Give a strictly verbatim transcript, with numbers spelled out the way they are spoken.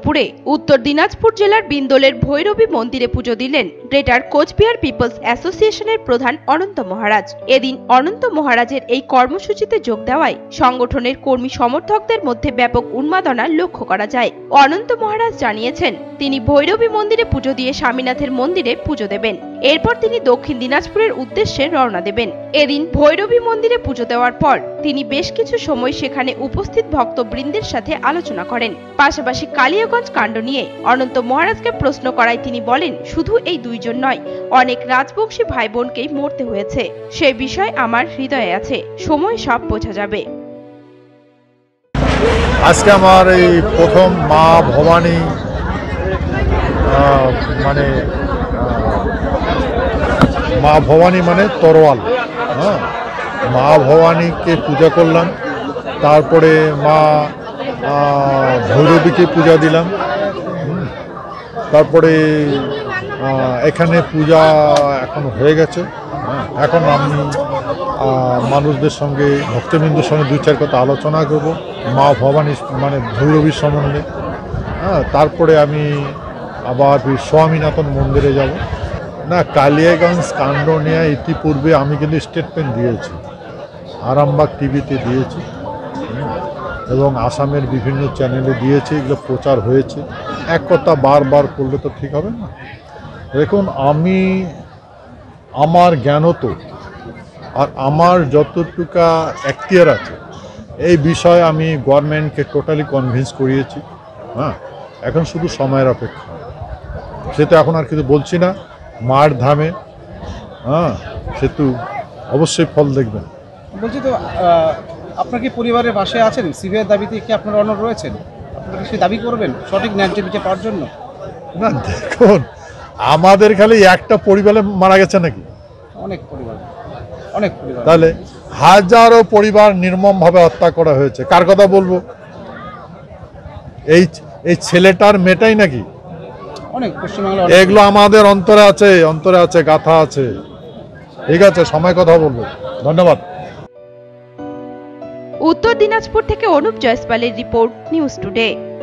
দুপুরে উত্তর দিনাজপুর জেলার বিন্দোলের ভৈরবী মন্দিরে পুজো দিলেন গ্রেটার কোচবিহার পিপলস অ্যাসোসিয়েশনের প্রধান অনন্ত মহারাজ। এদিন অনন্ত মহারাজের এই কর্মসূচিতে যোগ দেওয়ায় সংগঠনের কর্মী সমর্থকদের মধ্যে ব্যাপক উন্মাদনা লক্ষ্য করা যায়। অনন্ত মহারাজ জানিয়েছেন, তিনি ভৈরবী মন্দিরে পুজো দিয়ে স্বামীনাথের মন্দিরে পুজো দেবেন। এরপর তিনি দক্ষিণ দিনাজপুরের উদ্দেশ্যে রওনা দেবেন। এদিন ভৈরবী মন্দিরে পুজো দেওয়ার পর তিনি বেশ কিছু সময় সেখানে উপস্থিত ভক্তবৃন্দের সাথে আলোচনা করেন। পাশাপাশি কালিয়াগঞ্জ কাণ্ড নিয়ে অনন্ত মহারাজকে প্রশ্ন করায় তিনি বলেন, শুধু এই দুইজন নয়, অনেক রাজবংশী ভাই বোনকেই মরতে হয়েছে। সেই বিষয় আমার হৃদয়ে আছে, সময় সব বোঝা যাবে। আজকে আমার এই প্রথম মা ভবানী মানে মা ভবানী মানে তরোয়াল, হ্যাঁ, মা ভবানীকে পূজা করলাম। তারপরে মা ভৈরবীকে পূজা দিলাম। তারপরে এখানে পূজা এখন হয়ে গেছে। এখন আমি মানুষদের সঙ্গে ভক্তবৃন্দের সঙ্গে দুই চার কথা আলোচনা করব মা ভবানী মানে ভৈরবীর সম্বন্ধে। হ্যাঁ, তারপরে আমি আবার স্বামীনাথন মন্দিরে যাব। না, কালিয়াগঞ্জ কাণ্ড নিয়ে ইতিপূর্বে আমি কিন্তু স্টেটমেন্ট দিয়েছি, আরামবাগ টিভিতে দিয়েছি এবং আসামের বিভিন্ন চ্যানেলে দিয়েছি, এগুলো প্রচার হয়েছে। এক কথা বারবার করলে তো ঠিক হবে না। দেখুন, আমি আমার জ্ঞানত আর আমার যতটুকা এখতিয়ার আছে এই বিষয়ে আমি গভর্নমেন্টকে টোটালি কনভিন্স করিয়েছি। হ্যাঁ, এখন শুধু সময়ের অপেক্ষা। সে তো এখন আর কিছু বলছি না। মার ধামে হ্যাঁ সে তো অবশ্যই ফল দেখবেন। বলছি তো, আপনার কি পরিবারের পাশে আছেন? সিবিআই দাবিতে কি আপনার অনড় রয়েছেন? আপনারা কি সেই দাবি করবেন সঠিক ন্যায্য বিচার পাওয়ার জন্য? না, দেখুন, আমাদের খালি একটা পরিবারে মারা গেছে নাকি? অনেক পরিবার, অনেক পরিবার। তাহলে হাজারো পরিবার নির্মমভাবে হত্যা করা হয়েছে। কার কথা বলবো? এই এই ছেলেটার মেয়েটাই নাকি? অনেক পশ্চিমবাংলা, এগুলো আমাদের অন্তরে আছে, অন্তরে আছে, গাথা আছে। ঠিক আছে, সময় কথা বলবো। ধন্যবাদ। উত্তর দিনাজপুর থেকে অনুপ জয়সওয়ালের রিপোর্ট, নিউজ টুডে।